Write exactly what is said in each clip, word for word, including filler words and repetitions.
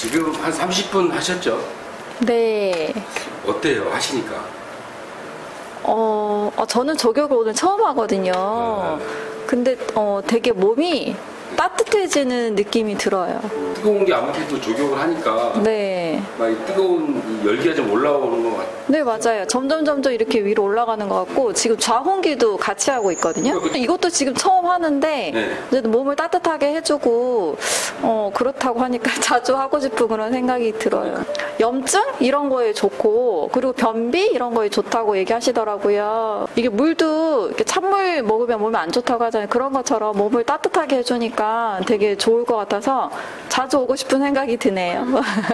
지금 한 삼십 분 하셨죠? 네. 어때요? 하시니까? 어, 어, 저는 저격을 오늘 처음 하거든요. 네. 근데 어, 되게 몸이 따뜻해지는 느낌이 들어요. 뜨거운 게 아무래도 조격을 하니까 네. 막 이 뜨거운 이 열기가 좀 올라오는 것 같아요. 네, 맞아요. 점점 점점 이렇게 위로 올라가는 것 같고 지금 좌홍기도 같이 하고 있거든요. 이것도 지금 처음 하는데 네. 이제 몸을 따뜻하게 해주고 어, 그렇다고 하니까 자주 하고 싶은 그런 생각이 들어요. 염증 이런 거에 좋고 그리고 변비 이런 거에 좋다고 얘기하시더라고요. 이게 물도 이렇게 찬물 먹으면 몸에 안 좋다고 하잖아요. 그런 것처럼 몸을 따뜻하게 해주니까 되게 좋을 것 같아서 자주 오고 싶은 생각이 드네요.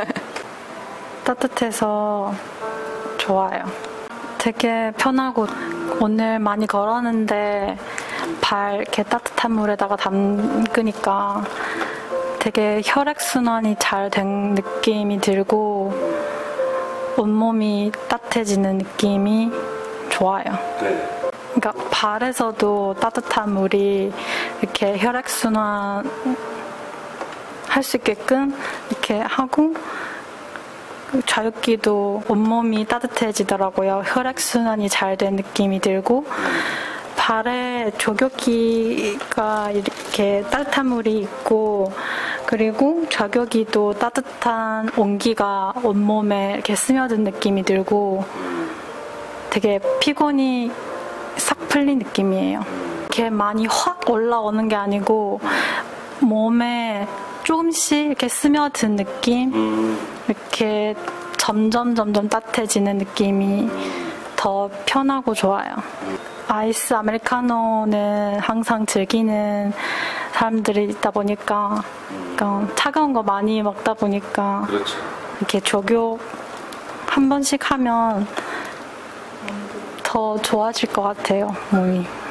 따뜻해서 좋아요. 되게 편하고 오늘 많이 걸었는데 발 이렇게 따뜻한 물에다가 담그니까 되게 혈액순환이 잘 된 느낌이 들고 온몸이 따뜻해지는 느낌이 좋아요. 네. 그러니까 발에서도 따뜻한 물이 이렇게 혈액순환 할 수 있게끔 이렇게 하고 좌육기도 온몸이 따뜻해지더라고요. 혈액순환이 잘 된 느낌이 들고 발에 조격기가 이렇게 따뜻한 물이 있고 그리고 좌격기도 따뜻한 온기가 온몸에 이렇게 스며든 느낌이 들고 되게 피곤이 싹 풀린 느낌이에요. 이렇게 많이 확 올라오는 게 아니고 몸에 조금씩 이렇게 스며든 느낌, 음. 이렇게 점점 점점 따뜻해지는 느낌이 더 편하고 좋아요. 아이스 아메리카노는 항상 즐기는 사람들이 있다 보니까 그러니까 차가운 거 많이 먹다 보니까 그렇죠. 이렇게 조교 한 번씩 하면 더 좋아질 것 같아요, 몸이.